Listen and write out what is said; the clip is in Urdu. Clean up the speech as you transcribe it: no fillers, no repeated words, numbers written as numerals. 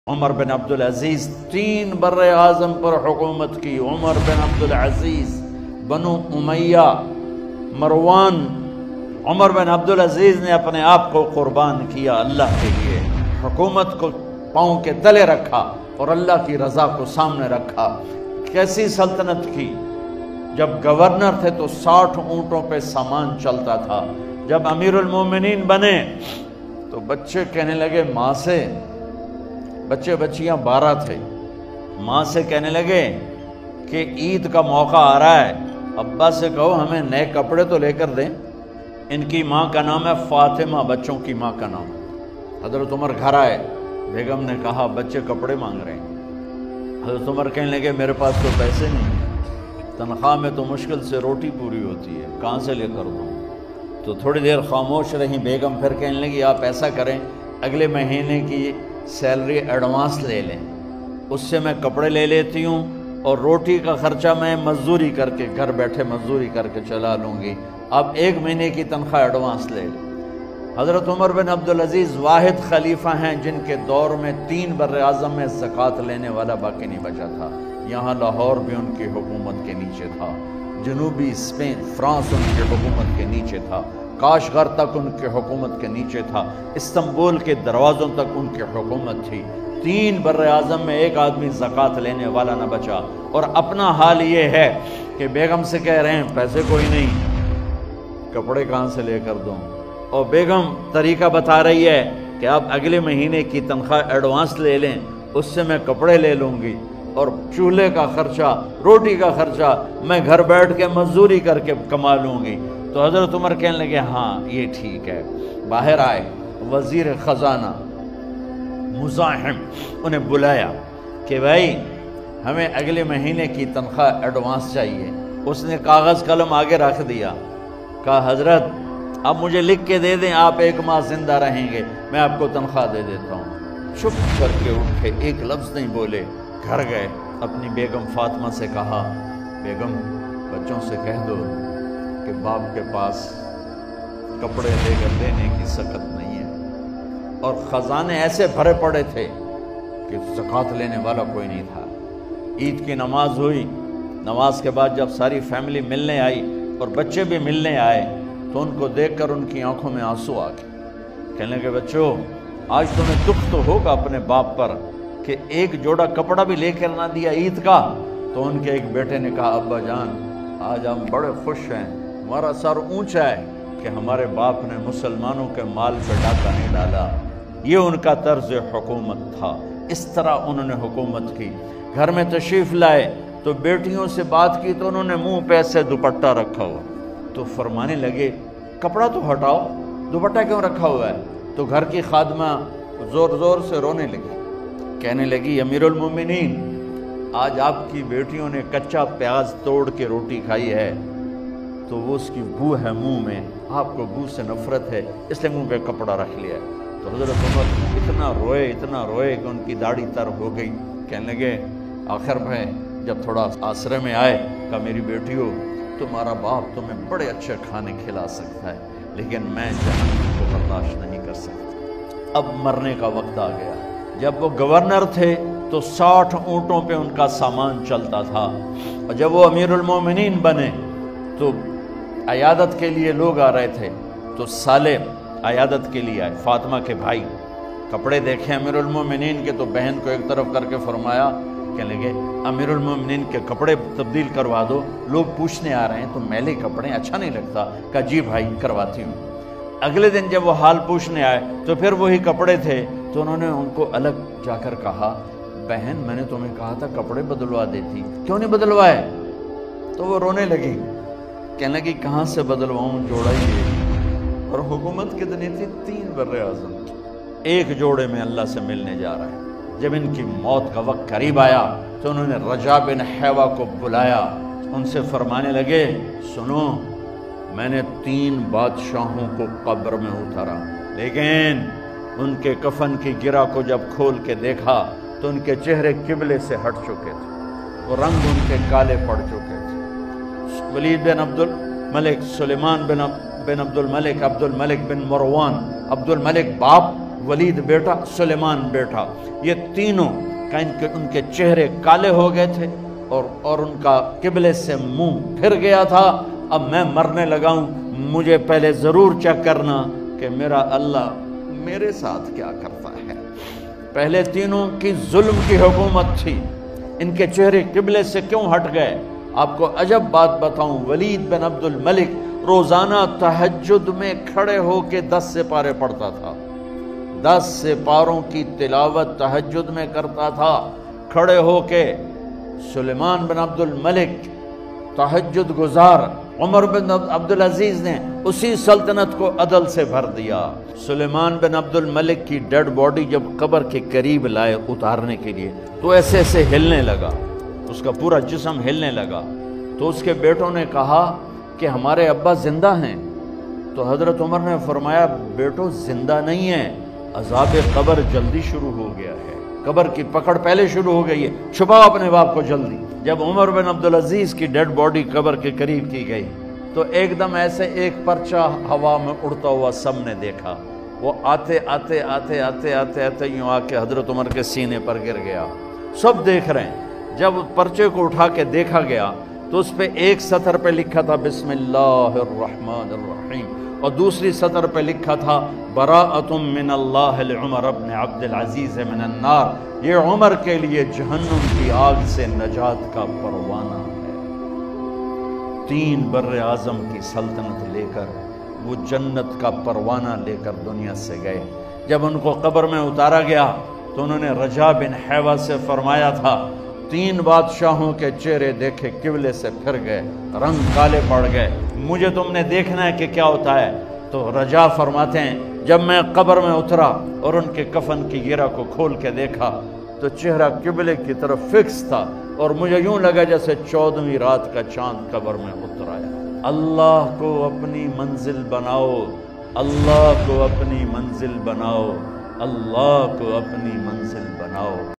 عمر بن عبدالعزیز 3 بر اعظم پر حکومت کی۔ عمر بن عبدالعزیز، بنو امیہ، مروان۔ عمر بن عبدالعزیز نے اپنے آپ کو قربان کیا اللہ کے لیے، حکومت کو پاؤں کے تلے رکھا اور اللہ کی رضا کو سامنے رکھا۔ کیسی سلطنت کی؟ جب گورنر تھے تو 60 اونٹوں پہ سامان چلتا تھا۔ جب امیر المومنین بنے تو بچے کہنے لگے ماں سے، بچے بچیاں 12 تھے، ماں سے کہنے لگے کہ عید کا موقع آ رہا ہے، ابا سے کہو ہمیں نئے کپڑے تو لے کر دیں۔ ان کی ماں کا نام ہے فاطمہ، بچوں کی ماں کا نام۔ حضرت عمر گھر آئے، بیگم نے کہا بچے کپڑے مانگ رہے ہیں۔ حضرت عمر کہنے لگے میرے پاس تو پیسے نہیں، تنخواہ میں تو مشکل سے روٹی پوری ہوتی ہے، کہاں سے لے کر دوں؟ تو تھوڑی دیر خاموش رہیں بیگم، پھر کہنے لگی آپ ایسا کریں اگلے مہینے کی سیلری ایڈوانس لے لیں، اس سے میں کپڑے لے لیتی ہوں اور روٹی کا خرچہ میں مزدوری کر کے گھر بیٹھے مزدوری کر کے چلا لوں گی، آپ 1 مہینے کی تنخواہ ایڈوانس لے لیں۔ حضرت عمر بن عبدالعزیز واحد خلیفہ ہیں جن کے دور میں 3 بر اعظم میں زکوٰۃ لینے والا باقی نہیں بچا تھا۔ یہاں لاہور بھی ان کی حکومت کے نیچے تھا، جنوبی اسپین فرانس ان کی حکومت کے نیچے تھا، کاشغر تک ان کی حکومت کے نیچے تھا، استنبول کے دروازوں تک ان کی حکومت تھی۔ 3 بر اعظم میں ایک آدمی زکوٰۃ لینے والا نہ بچا۔ اور اپنا حال یہ ہے کہ بیگم سے کہہ رہے ہیں پیسے کوئی نہیں، کپڑے کہاں سے لے کر دوں؟ اور بیگم طریقہ بتا رہی ہے کہ آپ اگلے مہینے کی تنخواہ ایڈوانس لے لیں، اس سے میں کپڑے لے لوں گی اور چولہے کا خرچہ، روٹی کا خرچہ میں گھر بیٹھ کے مزدوری کر کے کما لوں گی۔ تو حضرت عمر کہنے لگے ہاں یہ ٹھیک ہے۔ باہر آئے وزیر خزانہ مزاحم، انہیں بلایا کہ بھائی ہمیں اگلے مہینے کی تنخواہ ایڈوانس چاہیے۔ اس نے کاغذ قلم آگے رکھ دیا، کہا حضرت اب مجھے لکھ کے دے دیں، آپ 1 ماہ زندہ رہیں گے، میں آپ کو تنخواہ دے دیتا ہوں۔ چپ کر کے اٹھے، ایک لفظ نہیں بولے، گھر گئے، اپنی بیگم فاطمہ سے کہا بیگم بچوں سے کہہ دو کہ باپ کے پاس کپڑے لے کر دینے کی سخت نہیں ہے۔ اور خزانے ایسے بھرے پڑے تھے کہ زکوٰۃ لینے والا کوئی نہیں تھا۔ عید کی نماز ہوئی، نماز کے بعد جب ساری فیملی ملنے آئی اور بچے بھی ملنے آئے تو ان کو دیکھ کر ان کی آنکھوں میں آنسو آ گئے۔ کہنے لگے بچوں آج تمہیں دکھ تو ہوگا اپنے باپ پر کہ ایک جوڑا کپڑا بھی لے کر نہ دیا عید کا۔ تو ان کے ایک بیٹے نے کہا ابا جان آج ہم بڑے خوش ہیں، ہمارا سر اونچا ہے کہ ہمارے باپ نے مسلمانوں کے مال پہ ڈاکہ نہیں ڈالا۔ یہ ان کا طرز حکومت تھا، اس طرح انہوں نے حکومت کی۔ گھر میں تشریف لائے تو بیٹیوں سے بات کی تو انہوں نے منہ پہ ایسے دوپٹہ رکھا ہوا، تو فرمانے لگے کپڑا تو ہٹاؤ، دوپٹہ کیوں رکھا ہوا ہے؟ تو گھر کی خادمہ زور زور سے رونے لگی، کہنے لگی امیر المومنین آج آپ کی بیٹیوں نے کچا پیاز توڑ کے روٹی کھائی ہے تو وہ اس کی بو ہے منہ میں، آپ کو بو سے نفرت ہے اس لیے منہ پہ کپڑا رکھ لیا ہے۔ تو حضرت عمر اتنا روئے کہ ان کی داڑھی تر ہو گئی۔ کہنے لگے آخر میں جب تھوڑا آسرے میں آئے کہا میری بیٹیوں تمہارا باپ تمہیں بڑے اچھے کھانے کھلا سکتا ہے لیکن میں جہنم کو برداشت نہیں کر سکتا۔ اب مرنے کا وقت آ گیا۔ جب وہ گورنر تھے تو 60 اونٹوں پہ ان کا سامان چلتا تھا، اور جب وہ امیر المومنین بنے تو عیادت کے لیے لوگ آ رہے تھے تو سالے عیادت کے لیے آئے، فاطمہ کے بھائی، کپڑے دیکھے امیر المومنین کے تو بہن کو ایک طرف کر کے فرمایا، کہنے لگے امیر المومنین کے کپڑے تبدیل کروا دو، لوگ پوچھنے آ رہے ہیں تو میلے کپڑے اچھا نہیں لگتا۔ کہا جی بھائی کرواتی ہوں۔ اگلے دن جب وہ حال پوچھنے آئے تو پھر وہی کپڑے تھے تو انہوں نے ان کو الگ جا کر کہا بہن میں نے تمہیں کہا تھا کپڑے بدلوا دیتی، کیوں نہیں بدلوائے؟ تو وہ رونے لگی، کہنے لگی کہاں سے بدلواؤں، جوڑا ہی ہے۔ اور حکومت کتنی تھی؟ 3 بر اعظم، ایک جوڑے میں اللہ سے ملنے جا رہا ہے۔ جب ان کی موت کا وقت قریب آیا تو انہوں نے رجا بن حیوہ کو بلایا، ان سے فرمانے لگے سنو میں نے 3 بادشاہوں کو قبر میں اتارا لیکن ان کے کفن کی گرہ کو جب کھول کے دیکھا تو ان کے چہرے قبلے سے ہٹ چکے تھے، وہ رنگ ان کے کالے پڑ چکے تھے۔ ولید بن عبد الملک، سلیمان بن عبد الملک، عبد الملک بن مروان، عبد الملک باپ ولید بیٹا، سلیمان بیٹا، یہ تینوں کا ان کے چہرے کالے ہو گئے تھے اور ان کا قبلے سے منہ پھر گیا تھا۔ اب میں مرنے لگا ہوں، مجھے پہلے ضرور چیک کرنا کہ میرا اللہ میرے ساتھ کیا کرتا ہے۔ پہلے تینوں کی ظلم کی حکومت تھی، ان کے چہرے قبلے سے کیوں ہٹ گئے؟ آپ کو عجب بات بتاؤں، ولید بن عبد الملک روزانہ تہجد میں کھڑے ہو کے 10 سپارے پڑھتا تھا، 10 سپاروں کی تلاوت تہجد میں کرتا تھا کھڑے ہو کے۔ سلیمان بن عبد الملک تہجد گزار، عمر بن عبدالعزیز نے اسی سلطنت کو عدل سے بھر دیا۔ سلیمان بن عبد الملک کی ڈیڈ باڈی جب قبر کے قریب لائے اتارنے کے لیے تو ایسے ایسے ہلنے لگا، اس کا پورا جسم ہلنے لگا۔ تو اس کے بیٹوں نے کہا کہ ہمارے ابا زندہ ہیں، تو حضرت عمر نے فرمایا بیٹو زندہ نہیں ہیں، عذاب قبر جلدی شروع ہو گیا ہے، قبر کی پکڑ پہلے شروع ہو گئی ہے، چھپاؤ اپنے باپ کو جلدی۔ جب عمر بن عبدالعزیز کی ڈیڈ باڈی قبر کے قریب کی گئی تو ایک دم ایسے ایک پرچہ ہوا میں اڑتا ہوا سب نے دیکھا، وہ آتے آتے آتے آتے آتے آتے یوں آ کے حضرت عمر کے سینے پر گر گیا۔ سب دیکھ رہے ہیں۔ جب پرچے کو اٹھا کے دیکھا گیا تو اس پہ ایک سطر پہ لکھا تھا بسم اللہ الرحمن الرحیم، اور دوسری سطر پہ لکھا تھا براءۃ من اللہ لعمر بن عبد العزیز من النار، یہ عمر کے لیے جہنم کی آگ سے نجات کا پروانہ ہے۔ 3 بر اعظم کی سلطنت لے کر وہ جنت کا پروانہ لے کر دنیا سے گئے۔ جب ان کو قبر میں اتارا گیا تو انہوں نے رجا بن حیوہ سے فرمایا تھا 3 بادشاہوں کے چہرے دیکھے قبلے سے پھر گئے، رنگ کالے پڑ گئے، مجھے تم نے دیکھنا ہے کہ کیا ہوتا ہے۔ تو رجا فرماتے ہیں جب میں قبر میں اترا اور ان کے کفن کی گرہ کو کھول کے دیکھا تو چہرہ قبلے کی طرف فکس تھا، اور مجھے یوں لگا جیسے 14ویں رات کا چاند قبر میں اتر آیا۔ اللہ کو اپنی منزل بناؤ، اللہ کو اپنی منزل بناؤ، اللہ کو اپنی منزل بناؤ۔